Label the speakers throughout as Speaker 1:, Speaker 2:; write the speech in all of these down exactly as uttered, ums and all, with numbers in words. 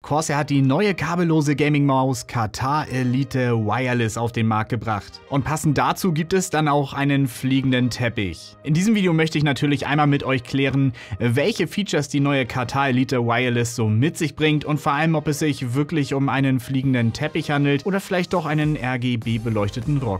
Speaker 1: Corsair hat die neue kabellose Gaming-Maus Katar Elite Wireless auf den Markt gebracht. Und passend dazu gibt es dann auch einen fliegenden Teppich. In diesem Video möchte ich natürlich einmal mit euch klären, welche Features die neue Katar Elite Wireless so mit sich bringt und vor allem, ob es sich wirklich um einen fliegenden Teppich handelt oder vielleicht doch einen R G B-beleuchteten Rock.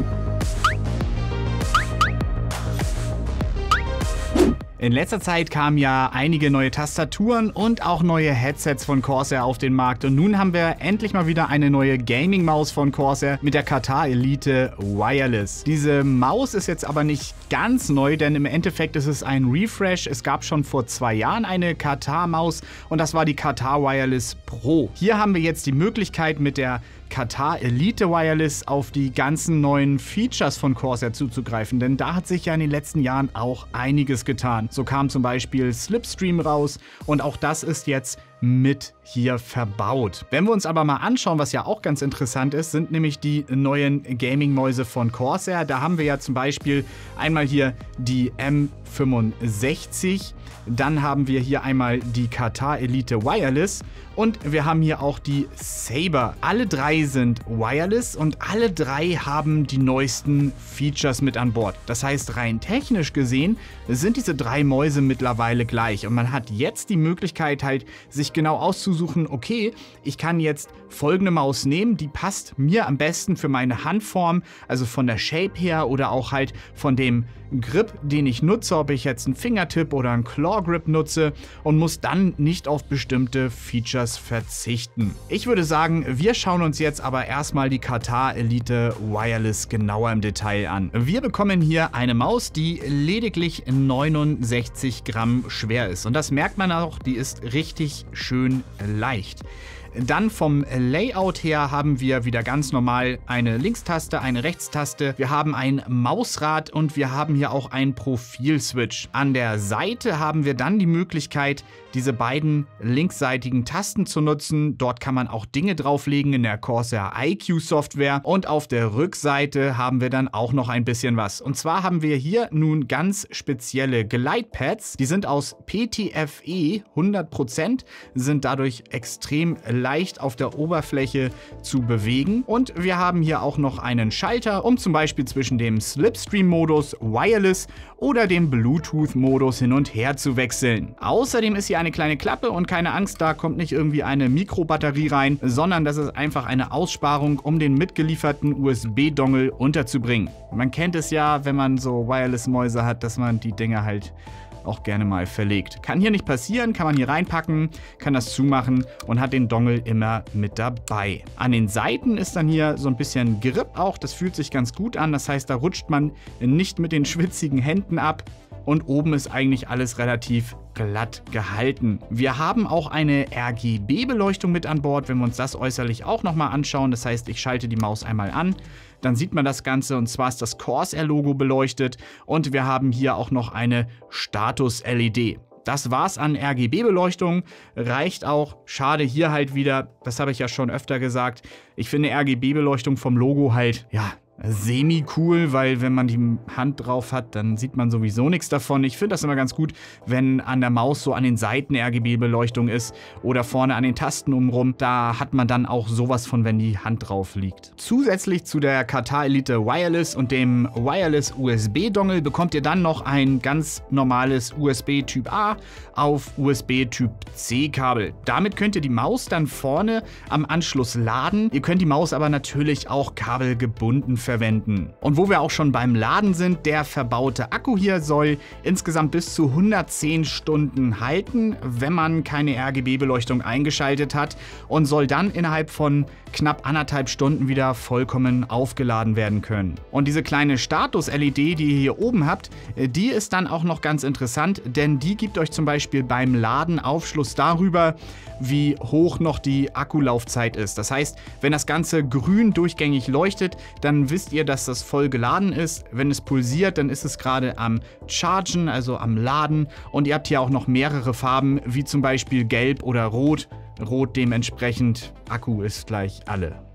Speaker 1: In letzter Zeit kamen ja einige neue Tastaturen und auch neue Headsets von Corsair auf den Markt und nun haben wir endlich mal wieder eine neue Gaming-Maus von Corsair mit der Katar Elite Wireless. Diese Maus ist jetzt aber nicht ganz neu, denn im Endeffekt ist es ein Refresh. Es gab schon vor zwei Jahren eine Katar-Maus und das war die Katar Wireless Pro. Hier haben wir jetzt die Möglichkeit, mit der Katar Elite Wireless auf die ganzen neuen Features von Corsair zuzugreifen, denn da hat sich ja in den letzten Jahren auch einiges getan. So kam zum Beispiel Slipstream raus und auch das ist jetzt mit hier verbaut. Wenn wir uns aber mal anschauen, was ja auch ganz interessant ist, sind nämlich die neuen Gaming-Mäuse von Corsair. Da haben wir ja zum Beispiel einmal hier die M fünfundsechzig, dann haben wir hier einmal die Katar Elite Wireless und wir haben hier auch die Saber. Alle drei sind wireless und alle drei haben die neuesten Features mit an Bord. Das heißt, rein technisch gesehen sind diese drei Mäuse mittlerweile gleich und man hat jetzt die Möglichkeit halt, sich genau auszusuchen, okay, ich kann jetzt folgende Maus nehmen, die passt mir am besten für meine Handform, also von der Shape her oder auch halt von dem Grip, den ich nutze, ob ich jetzt einen Fingertip oder einen Claw Grip nutze und muss dann nicht auf bestimmte Features verzichten. Ich würde sagen, wir schauen uns jetzt aber erstmal die Katar Elite Wireless genauer im Detail an. Wir bekommen hier eine Maus, die lediglich neunundsechzig Gramm schwer ist und das merkt man auch, die ist richtig schön leicht. Dann vom Layout her haben wir wieder ganz normal eine Linkstaste, eine Rechtstaste. Wir haben ein Mausrad und wir haben hier auch einen Profilswitch. An der Seite haben wir dann die Möglichkeit, diese beiden linksseitigen Tasten zu nutzen. Dort kann man auch Dinge drauflegen in der Corsair I Q Software. Und auf der Rückseite haben wir dann auch noch ein bisschen was. Und zwar haben wir hier nun ganz spezielle Gleitpads. Die sind aus P T F E hundert Prozent, sind dadurch extrem leicht auf der Oberfläche zu bewegen. Und wir haben hier auch noch einen Schalter, um zum Beispiel zwischen dem Slipstream-Modus Wireless oder dem Bluetooth-Modus hin und her zu wechseln. Außerdem ist hier eine kleine Klappe und keine Angst, da kommt nicht irgendwie eine Mikrobatterie rein, sondern das ist einfach eine Aussparung, um den mitgelieferten U S B-Dongle unterzubringen. Man kennt es ja, wenn man so Wireless-Mäuse hat, dass man die Dinger halt auch gerne mal verlegt. Kann hier nicht passieren, kann man hier reinpacken, kann das zumachen und hat den Dongle immer mit dabei. An den Seiten ist dann hier so ein bisschen Grip auch, das fühlt sich ganz gut an, das heißt, da rutscht man nicht mit den schwitzigen Händen ab. Und oben ist eigentlich alles relativ glatt gehalten. Wir haben auch eine R G B-Beleuchtung mit an Bord, wenn wir uns das äußerlich auch nochmal anschauen. Das heißt, ich schalte die Maus einmal an, dann sieht man das Ganze und zwar ist das Corsair-Logo beleuchtet und wir haben hier auch noch eine Status-L E D. Das war's an R G B-Beleuchtung, reicht auch. Schade hier halt wieder, das habe ich ja schon öfter gesagt, ich finde R G B-Beleuchtung vom Logo halt, ja, semi-cool, weil wenn man die Hand drauf hat, dann sieht man sowieso nichts davon. Ich finde das immer ganz gut, wenn an der Maus so an den Seiten R G B-Beleuchtung ist oder vorne an den Tasten umrum. Da hat man dann auch sowas von, wenn die Hand drauf liegt. Zusätzlich zu der Katar Elite Wireless und dem Wireless U S B-Dongle bekommt ihr dann noch ein ganz normales U S B Typ A auf U S B Typ C Kabel. Damit könnt ihr die Maus dann vorne am Anschluss laden. Ihr könnt die Maus aber natürlich auch kabelgebunden verwenden. Und wo wir auch schon beim Laden sind, der verbaute Akku hier soll insgesamt bis zu hundertzehn Stunden halten, wenn man keine R G B-Beleuchtung eingeschaltet hat und soll dann innerhalb von knapp anderthalb Stunden wieder vollkommen aufgeladen werden können. Und diese kleine Status-L E D, die ihr hier oben habt, die ist dann auch noch ganz interessant, denn die gibt euch zum Beispiel beim Laden Aufschluss darüber, wie hoch noch die Akkulaufzeit ist. Das heißt, wenn das Ganze grün durchgängig leuchtet, dann wisst ihr, dass das voll geladen ist. Wenn es pulsiert, dann ist es gerade am Chargen, also am Laden. Und ihr habt hier auch noch mehrere Farben, wie zum Beispiel Gelb oder Rot. Rot dementsprechend, Akku ist gleich alle.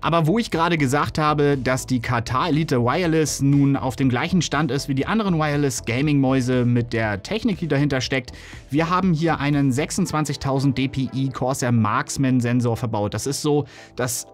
Speaker 1: Aber wo ich gerade gesagt habe, dass die K T A Elite Wireless nun auf dem gleichen Stand ist wie die anderen Wireless Gaming Mäuse mit der Technik, die dahinter steckt, wir haben hier einen sechsundzwanzigtausend D P I Corsair Marksman Sensor verbaut. Das ist so das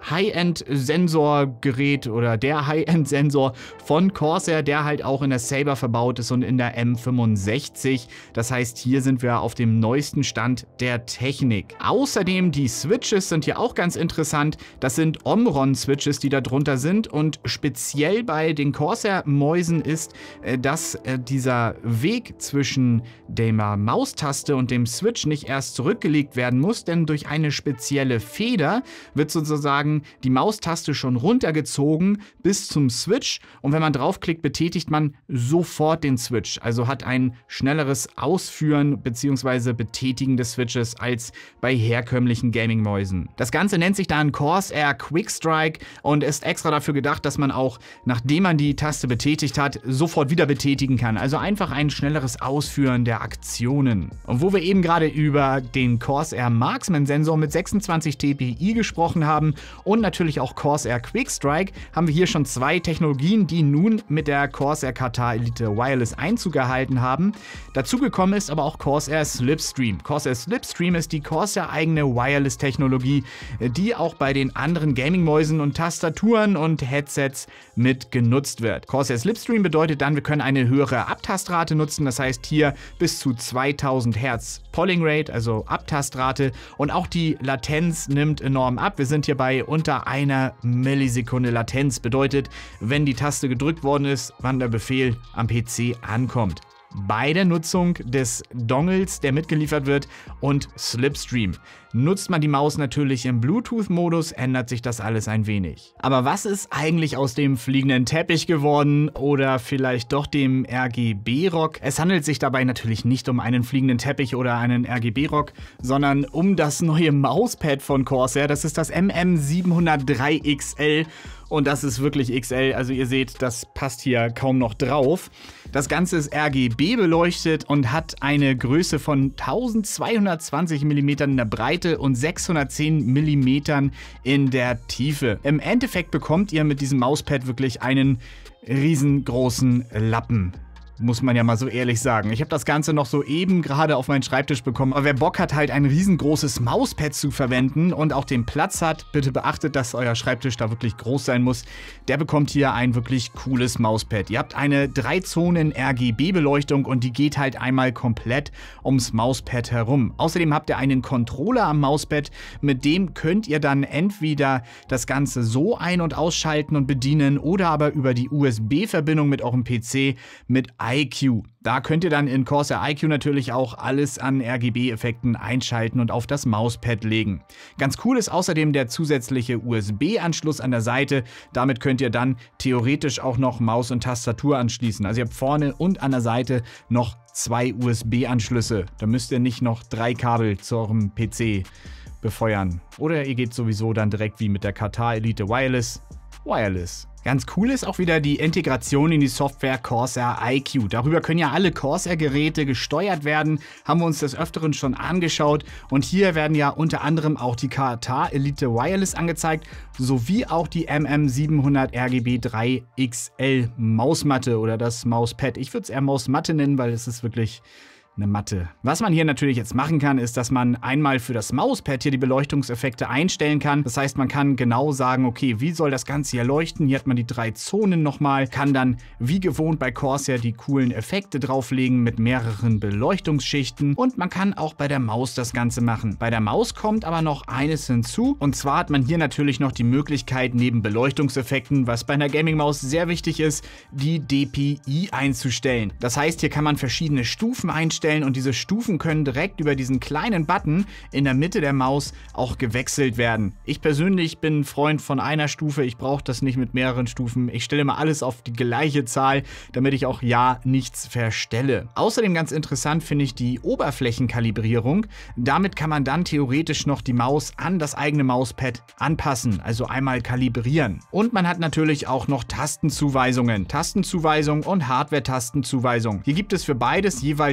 Speaker 1: High-End-Sensorgerät oder der High-End-Sensor von Corsair, der halt auch in der Saber verbaut ist und in der M fünfundsechzig. Das heißt, hier sind wir auf dem neuesten Stand der Technik. Außerdem die Switches sind hier auch ganz interessant. Das sind Omron-Switches, die da drunter sind, und speziell bei den Corsair-Mäusen ist, dass dieser Weg zwischen der Maustaste und dem Switch nicht erst zurückgelegt werden muss, denn durch eine spezielle Feder wird sozusagen die Maustaste schon runtergezogen bis zum Switch, und wenn man draufklickt, betätigt man sofort den Switch, also hat ein schnelleres Ausführen bzw. Betätigen des Switches als bei herkömmlichen Gaming-Mäusen. Das Ganze nennt sich dann Corsair Quick Strike und ist extra dafür gedacht, dass man auch, nachdem man die Taste betätigt hat, sofort wieder betätigen kann. Also einfach ein schnelleres Ausführen der Aktionen. Und wo wir eben gerade über den Corsair Marksman Sensor mit sechsundzwanzig T P I gesprochen haben und natürlich auch Corsair Quick Strike, haben wir hier schon zwei Technologien, die nun mit der Corsair K T A Elite Wireless Einzug erhalten haben. Dazu gekommen ist aber auch Corsair Slipstream. Corsair Slipstream ist die Corsair eigene Wireless-Technologie, die auch bei den anderen Gaming-Mäusen und Tastaturen und Headsets mit genutzt wird. Corsair Slipstream bedeutet dann, wir können eine höhere Abtastrate nutzen, das heißt hier bis zu zweitausend Hertz Polling Rate, also Abtastrate, und auch die Latenz nimmt enorm ab. Wir sind hier bei unter einer Millisekunde Latenz, bedeutet, wenn die Taste gedrückt worden ist, wann der Befehl am P C ankommt. Bei der Nutzung des Dongles, der mitgeliefert wird, und Slipstream. Nutzt man die Maus natürlich im Bluetooth-Modus, ändert sich das alles ein wenig. Aber was ist eigentlich aus dem fliegenden Teppich geworden oder vielleicht doch dem R G B-Rock? Es handelt sich dabei natürlich nicht um einen fliegenden Teppich oder einen R G B-Rock, sondern um das neue Mauspad von Corsair. Das ist das M M siebenhundertdrei X L. Und das ist wirklich X L, also ihr seht, das passt hier kaum noch drauf. Das Ganze ist R G B beleuchtet und hat eine Größe von eintausendzweihundertzwanzig Millimeter in der Breite und sechshundertzehn Millimeter in der Tiefe. Im Endeffekt bekommt ihr mit diesem Mauspad wirklich einen riesengroßen Lappen. Muss man ja mal so ehrlich sagen. Ich habe das Ganze noch soeben gerade auf meinen Schreibtisch bekommen. Aber wer Bock hat, halt ein riesengroßes Mauspad zu verwenden und auch den Platz hat, bitte beachtet, dass euer Schreibtisch da wirklich groß sein muss. Der bekommt hier ein wirklich cooles Mauspad. Ihr habt eine drei Zonen R G B-Beleuchtung und die geht halt einmal komplett ums Mauspad herum. Außerdem habt ihr einen Controller am Mauspad, mit dem könnt ihr dann entweder das Ganze so ein- und ausschalten und bedienen oder aber über die U S B-Verbindung mit eurem P C mit I Q. Da könnt ihr dann in Corsair I Q natürlich auch alles an R G B-Effekten einschalten und auf das Mauspad legen. Ganz cool ist außerdem der zusätzliche U S B-Anschluss an der Seite. Damit könnt ihr dann theoretisch auch noch Maus und Tastatur anschließen. Also ihr habt vorne und an der Seite noch zwei U S B-Anschlüsse. Da müsst ihr nicht noch drei Kabel zu eurem P C befeuern. Oder ihr geht sowieso dann direkt wie mit der K T A Elite Wireless Wireless. Ganz cool ist auch wieder die Integration in die Software Corsair I Q. Darüber können ja alle Corsair-Geräte gesteuert werden, haben wir uns des Öfteren schon angeschaut. Und hier werden ja unter anderem auch die K T A Elite Wireless angezeigt, sowie auch die M M siebenhundert R G B drei X L Mausmatte oder das Mauspad. Ich würde es eher Mausmatte nennen, weil es ist wirklich eine Matte. Was man hier natürlich jetzt machen kann, ist, dass man einmal für das Mauspad hier die Beleuchtungseffekte einstellen kann. Das heißt, man kann genau sagen, okay, wie soll das Ganze hier leuchten? Hier hat man die drei Zonen nochmal, kann dann wie gewohnt bei Corsair die coolen Effekte drauflegen mit mehreren Beleuchtungsschichten, und man kann auch bei der Maus das Ganze machen. Bei der Maus kommt aber noch eines hinzu, und zwar hat man hier natürlich noch die Möglichkeit, neben Beleuchtungseffekten, was bei einer Gaming-Maus sehr wichtig ist, die D P I einzustellen. Das heißt, hier kann man verschiedene Stufen einstellen, und diese Stufen können direkt über diesen kleinen Button in der Mitte der Maus auch gewechselt werden. Ich persönlich bin ein Freund von einer Stufe, ich brauche das nicht mit mehreren Stufen. Ich stelle immer alles auf die gleiche Zahl, damit ich auch ja nichts verstelle. Außerdem ganz interessant finde ich die Oberflächenkalibrierung. Damit kann man dann theoretisch noch die Maus an das eigene Mauspad anpassen, also einmal kalibrieren. Und man hat natürlich auch noch Tastenzuweisungen. Tastenzuweisung und Hardware-Tastenzuweisung. Hier gibt es für beides jeweils zwei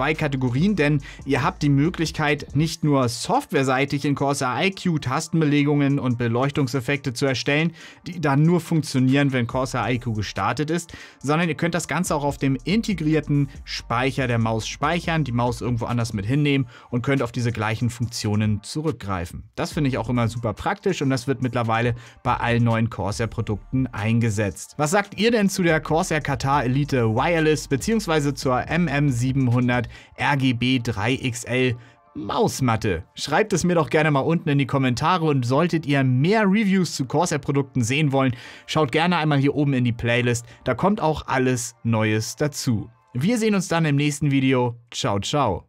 Speaker 1: zwei Kategorien, denn ihr habt die Möglichkeit, nicht nur softwareseitig in Corsair I Q Tastenbelegungen und Beleuchtungseffekte zu erstellen, die dann nur funktionieren, wenn Corsair I Q gestartet ist, sondern ihr könnt das Ganze auch auf dem integrierten Speicher der Maus speichern, die Maus irgendwo anders mit hinnehmen und könnt auf diese gleichen Funktionen zurückgreifen. Das finde ich auch immer super praktisch und das wird mittlerweile bei allen neuen Corsair-Produkten eingesetzt. Was sagt ihr denn zu der Corsair Katar Elite Wireless bzw. zur M M siebenhundert R G B drei X L Mausmatte? Schreibt es mir doch gerne mal unten in die Kommentare und solltet ihr mehr Reviews zu Corsair-Produkten sehen wollen, schaut gerne einmal hier oben in die Playlist, da kommt auch alles Neues dazu. Wir sehen uns dann im nächsten Video. Ciao, ciao.